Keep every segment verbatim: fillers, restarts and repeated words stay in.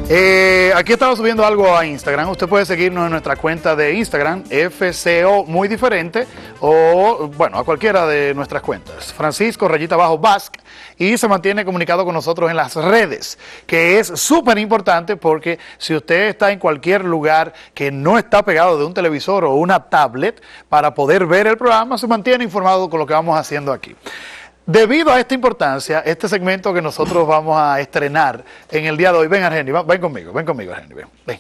Eh, aquí estamos subiendo algo a Instagram. Usted puede seguirnos en nuestra cuenta de Instagram, F C O Muy Diferente, o bueno, a cualquiera de nuestras cuentas. Francisco Rayita Bajo Basque, y se mantiene comunicado con nosotros en las redes, que es súper importante porque si usted está en cualquier lugar que no está pegado de un televisor o una tablet, para poder ver el programa, se mantiene informado con lo que vamos haciendo aquí. Debido a esta importancia, este segmento que nosotros vamos a estrenar en el día de hoy, ven Argeni, ven conmigo, ven conmigo Argeni, ven, ven.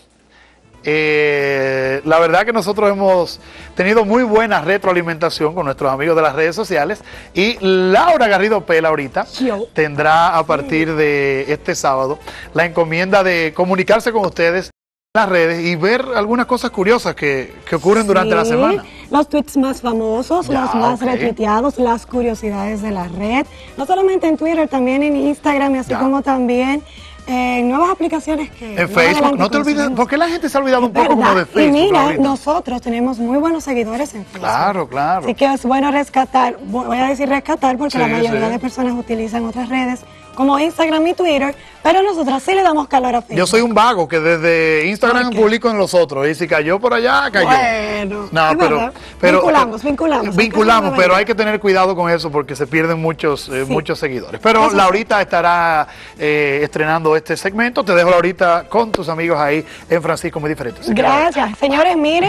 Eh, la verdad que nosotros hemos tenido muy buena retroalimentación con nuestros amigos de las redes sociales, y Laura Garrido Pela ahorita tendrá a partir de este sábado la encomienda de comunicarse con ustedes en las redes y ver algunas cosas curiosas que, que ocurren sí, durante la semana. Los tweets más famosos, ya, los más okay. retuiteados, las curiosidades de la red, no solamente en Twitter, también en Instagram, y así ya. como también en eh, nuevas aplicaciones que... En Facebook, no te olvides, porque la gente se ha olvidado un poco como de Facebook. Y mira, ahorita. nosotros tenemos muy buenos seguidores en Facebook. Claro, claro. Así que es bueno rescatar, voy a decir rescatar porque sí, la mayoría sí. de personas utilizan otras redes como Instagram y Twitter, pero nosotros sí le damos calor a Facebook. Yo soy un vago que desde Instagram okay. publico en los otros, y si cayó por allá, cayó. Bueno, no, pero, pero vinculamos, vinculamos. Vinculamos, pero hay que tener cuidado con eso porque se pierden muchos, eh, sí. muchos seguidores. Pero eso Laurita sí. estará eh, estrenando este segmento. Te dejo, Laurita, con tus amigos ahí en Francisco Muy Diferente. Gracias. Señores, miren,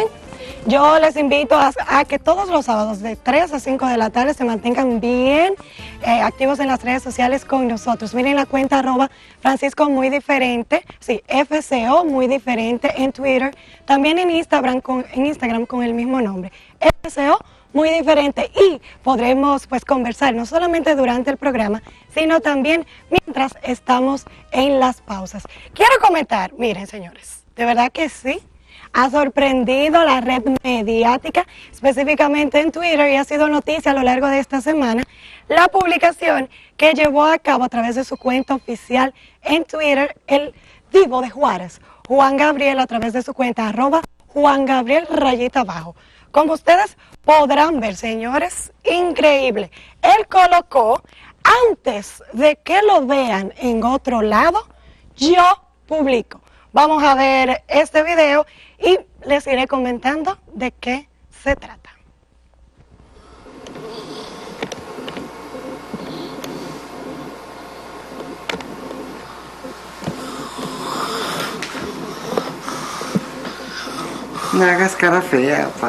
yo les invito a, a que todos los sábados de tres a cinco de la tarde se mantengan bien eh, activos en las redes sociales con nosotros. Miren la cuenta arroba Francisco Muy Diferente, sí, F C O Muy Diferente en Twitter, también en Instagram con, en Instagram con el mismo nombre, F C O Muy Diferente, y podremos pues conversar no solamente durante el programa, sino también mientras estamos en las pausas. Quiero comentar, miren señores, de verdad que sí, ha sorprendido la red mediática, específicamente en Twitter, y ha sido noticia a lo largo de esta semana, la publicación que llevó a cabo a través de su cuenta oficial en Twitter el divo de Juárez, Juan Gabriel, a través de su cuenta arroba Juan Gabriel Rayita Abajo. Como ustedes podrán ver, señores, increíble. Él colocó, antes de que lo vean en otro lado, yo publico. Vamos a ver este video y les iré comentando de qué se trata. No hagas cara fea, pa.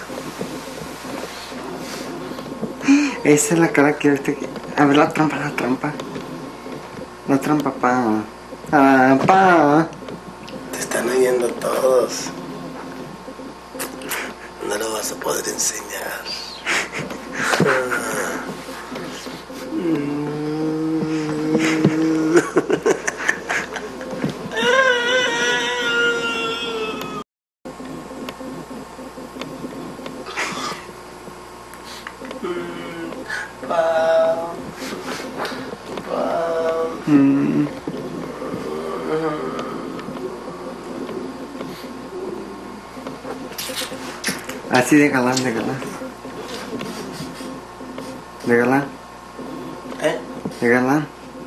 Esa es la cara que ahorita... A ver, la trampa, la trampa. La trampa, pa. Ah, pa. Te están oyendo todos. No lo vas a poder enseñar. Mm. Así de galán, de galán. De galán. ¿Eh? De galán.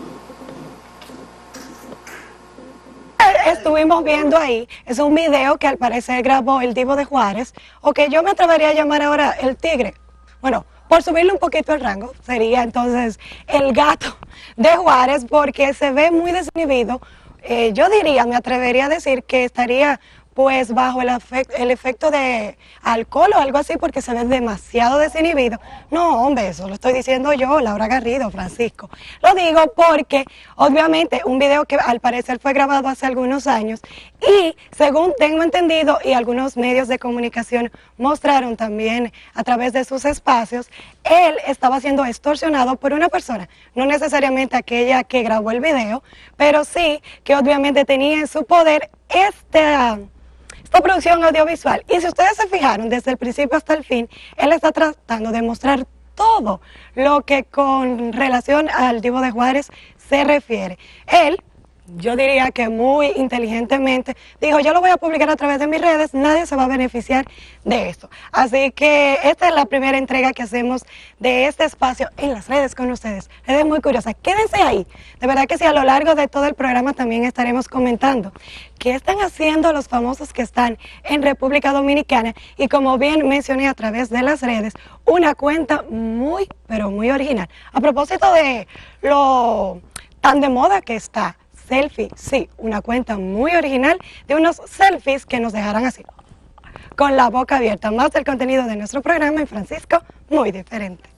Estuvimos viendo ahí, es un video que al parecer grabó el divo de Juárez, o que yo me atrevería a llamar ahora el tigre. Bueno, por subirle un poquito el rango, sería entonces el gato de Juárez, porque se ve muy desinhibido. Eh, yo diría, me atrevería a decir que estaría pues bajo el, el efecto de alcohol o algo así, porque se ve demasiado desinhibido. No, hombre, eso lo estoy diciendo yo, Laura Garrido, Francisco. Lo digo porque, obviamente, un video que al parecer fue grabado hace algunos años y, según tengo entendido, y algunos medios de comunicación mostraron también a través de sus espacios, él estaba siendo extorsionado por una persona, no necesariamente aquella que grabó el video, pero sí que obviamente tenía en su poder esta... esta producción audiovisual. Y si ustedes se fijaron, desde el principio hasta el fin, él está tratando de mostrar todo lo que con relación al divo de Juárez se refiere. Él yo diría que muy inteligentemente, dijo, yo lo voy a publicar a través de mis redes, nadie se va a beneficiar de esto. Así que esta es la primera entrega que hacemos de este espacio en las redes con ustedes. Redes muy curiosas, quédense ahí. De verdad que sí, a lo largo de todo el programa también estaremos comentando qué están haciendo los famosos que están en República Dominicana y, como bien mencioné a través de las redes, una cuenta muy, pero muy original. A propósito de lo tan de moda que está Selfie, sí, una cuenta muy original de unos selfies que nos dejarán así, con la boca abierta. Más del contenido de nuestro programa en Francisco, muy diferente.